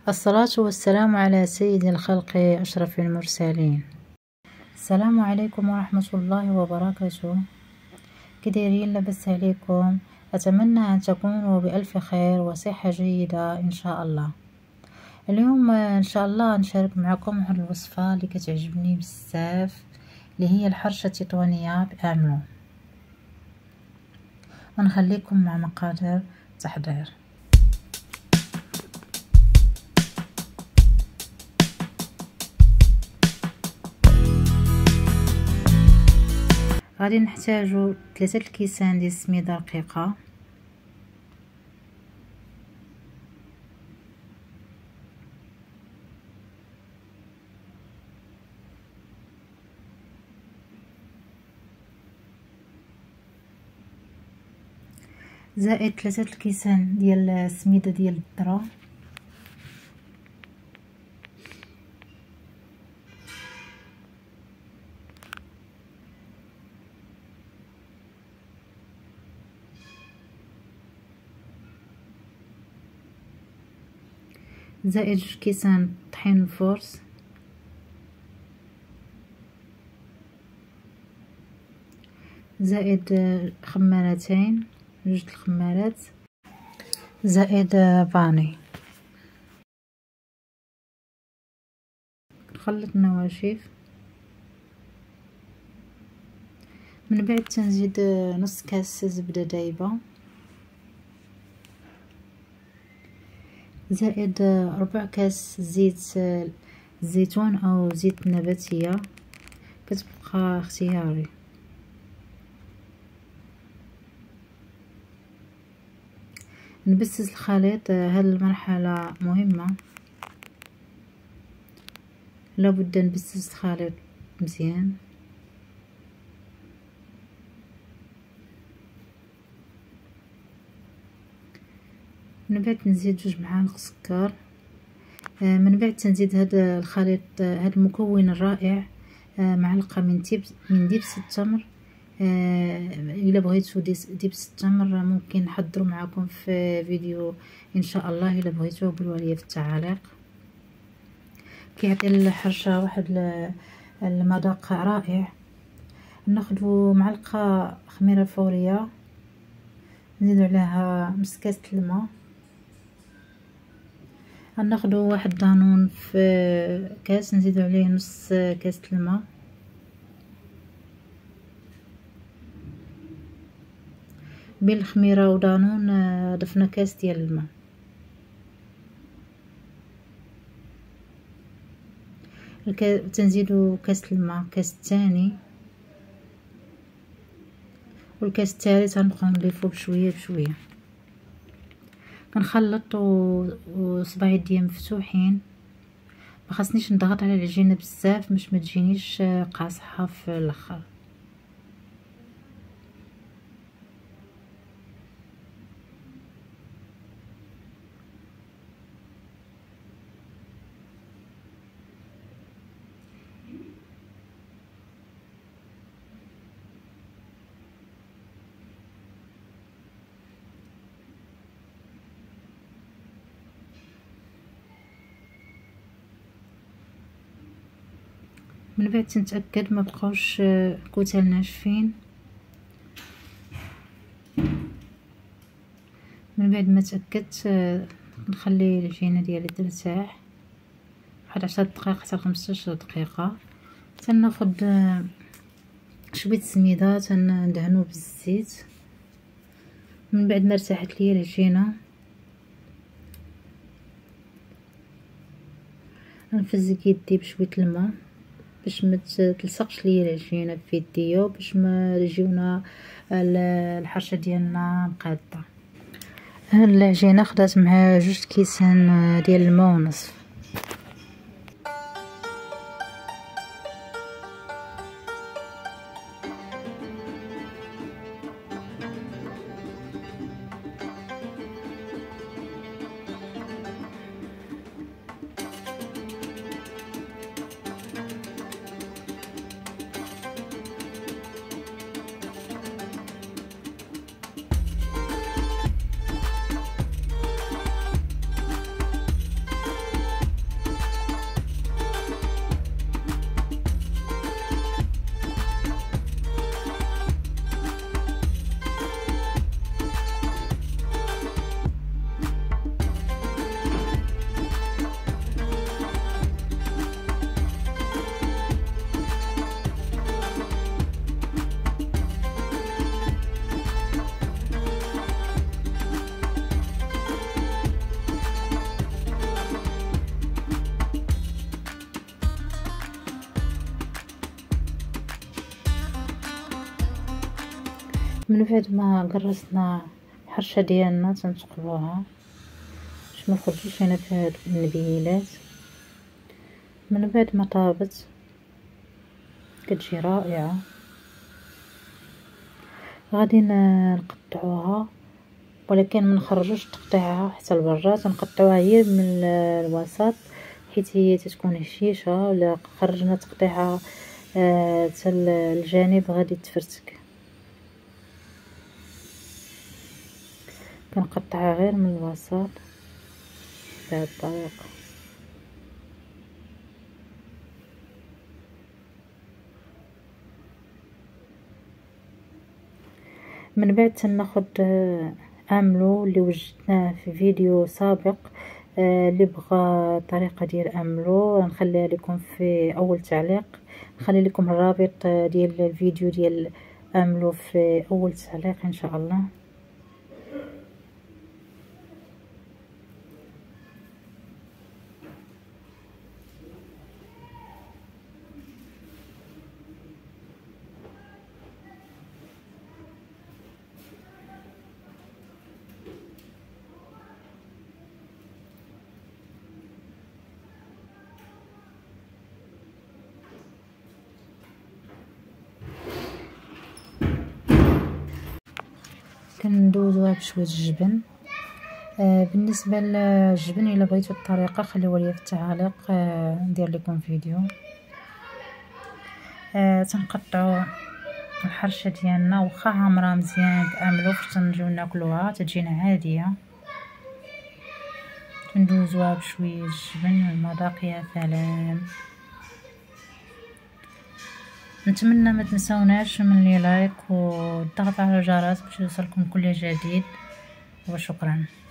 الصلاة والسلام على سيد الخلق أشرف المرسلين. السلام عليكم ورحمة الله وبركاته. كديرين لبس عليكم؟ أتمنى أن تكونوا بألف خير وصحة جيدة إن شاء الله. اليوم إن شاء الله نشارك معكم واحد الوصفة اللي كتعجبني بزاف، اللي هي الحرشة التطوانية بأعملو. ونخليكم مع مقادير التحضير. غادي نحتاجو 3 الكيسان ديال السميده رقيقه، زائد 3 الكيسان ديال السميده ديال الذره، زائد 2 كيسان طحين الفورس، زائد خمارتين 2 الخمارات، زائد فاني. نخلط النواشف، من بعد تنزيد نص كاس زبده دايبه، زائد 4 كاس زيت الزيتون او زيت نباتيه، كتبقى اختياري. نبسس الخليط، هاد المرحله مهمه، لابد نبسس الخليط مزيان. من بعد نزيد 2 معالق سكر، من بعد تنزيد هذا الخليط، هذا المكون الرائع، معلقه من دبس التمر. الا بغيتو دبس التمر ممكن نحضروا معكم في فيديو ان شاء الله، الا بغيتو قولوا لي في التعاليق. كيعطي الحرشه واحد المذاق رائع. ناخذ معلقه خميره فوريه، نزيدو عليها نص كاس الماء، غناخذ واحد دانون في كاس، نزيدو عليه نص كاس الماء، بين الخميره ودانون ضفنا كاس ديال الماء. تنزيدو كاس الماء، كاس الثاني والكاس الثالث، غنبقاو نضيفو بشويه بشويه. كنخلط وصباعي ديالي مفتوحين، ما خاصنيش نضغط على العجينه بزاف باش ما تجينيش قاصحه في الاخر. من بعد تنتاكد ما بقاوش كتل ناشفين. من بعد ما تاكدت نخلي العجينه ديالي ترتاح واحد 10 دقائق حتى 15 دقيقه. تناخذ شويه السميده تندهنو بالزيت. من بعد ما ارتاحت ليا العجينه نفزك يدي بشويه الماء باش ما تلصقش ليا العجينه في يديا، وباش ما يجيونا الحرشه ديالنا مقاده. العجينه خدات مع 2 كيسان ديال الماء ونصف. من بعد ما قرصنا الحرشة ديالنا تنتقلوها باش ما نخرجوش هنا في هاد النبيلات. من بعد ما طابت كتجي رائعة. غادي نقطعوها، ولكن ما نخرجوش تقطيعها حتى لبرات، نقطعوها هي من الوسط حيت هي تتكون هشيشه، ولا خرجنا تقطيعها حتى الجانب غادي تفرتك. كنقطعها غير من الوسط بهذه الطريقه. من بعد تناخد املو اللي وجدناه في فيديو سابق. اللي بغى الطريقه ديال املو نخليها لكم في اول تعليق، نخلي لكم الرابط ديال الفيديو ديال املو في اول تعليق ان شاء الله. كندوزوها بشويه الجبن. بالنسبه للجبن الا بغيتو الطريقه خليوها لي في التعاليق، ندير لكم فيديو. تنقطعوا الحرشه ديالنا واخا عامره مزيان باملو فاش تنجيو ناكلوها تجينا عاديه. ندوزوها بشويه الجبن والمذاق يا سلام. نتمنى ما تنسوناش من لي لايك والضغط على الجرس باش يوصلكم كل جديد، وشكرا.